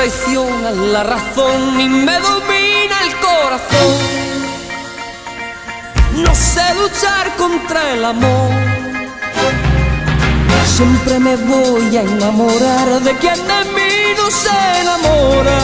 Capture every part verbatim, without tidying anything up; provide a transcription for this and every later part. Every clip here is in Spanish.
traiciona la razón y me domina el corazón. No sé luchar contra el amor. Siempre me voy a enamorar de quien de mí no se enamora.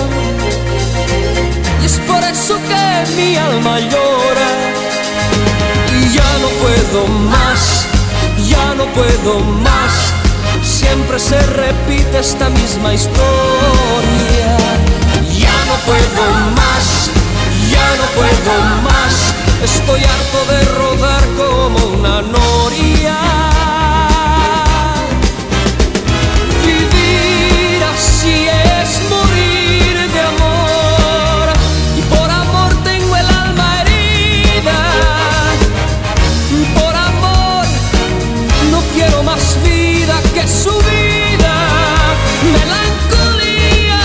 Y es por eso que mi alma llora. Y ya no puedo más, ya no puedo más. Siempre se repite esta misma historia. Ya no puedo más, ya no puedo más. Estoy harto de rodar como una noria. Vivir así es morir de amor. Y por amor tengo el alma herida. Por amor no quiero más vida que su vida. Melancolía.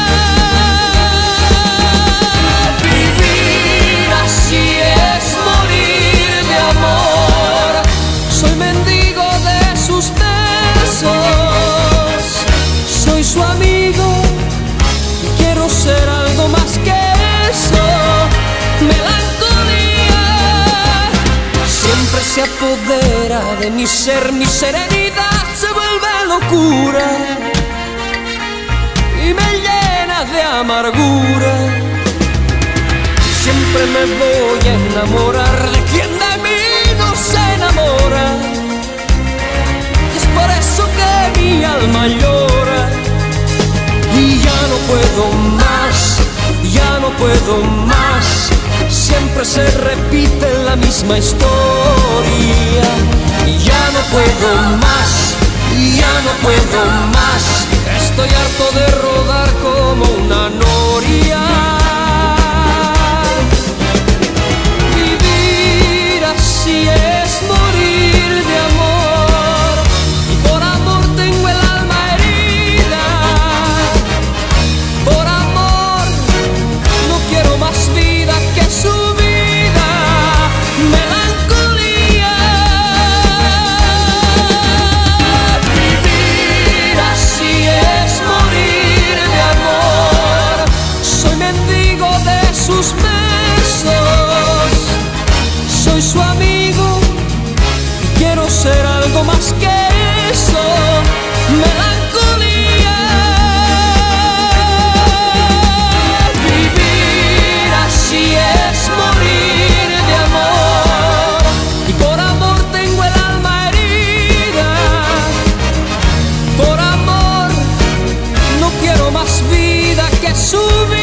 Vivir así es morir de amor. Soy mendigo de sus besos. Soy su amigo y quiero ser algo más que eso. Melancolía. Siempre se apodera de mi ser, mi serenidad se vuelve locura y me llena de amargura. Siempre me voy a enamorar de quien de mí no se enamora. Y es por eso que mi alma llora. Y ya no puedo más, ya no puedo más. Siempre se repite la misma historia. Y ya no puedo más, ya no puedo más. Estoy harto de rodar como una noria. Vivir así es morir de amor. Y por amor tengo el alma herida. Por amor no quiero más vida que su vida. Melancolía. Vivir así es morir de amor. Soy mendigo de sus besos. Soy su amigo y quiero ser algo más que eso. Melancolía. Vivir así es morir de amor. Y por amor tengo el alma herida. Por amor no quiero más vida que su vida.